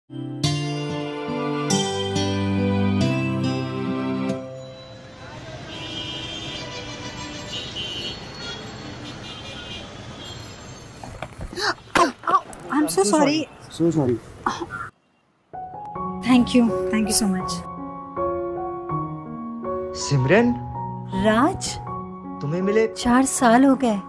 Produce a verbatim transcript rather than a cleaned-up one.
I'm so sorry. So sorry. Thank you. Thank you so much. सिमरन, राज, तुम्हें मिले चार साल हो गए।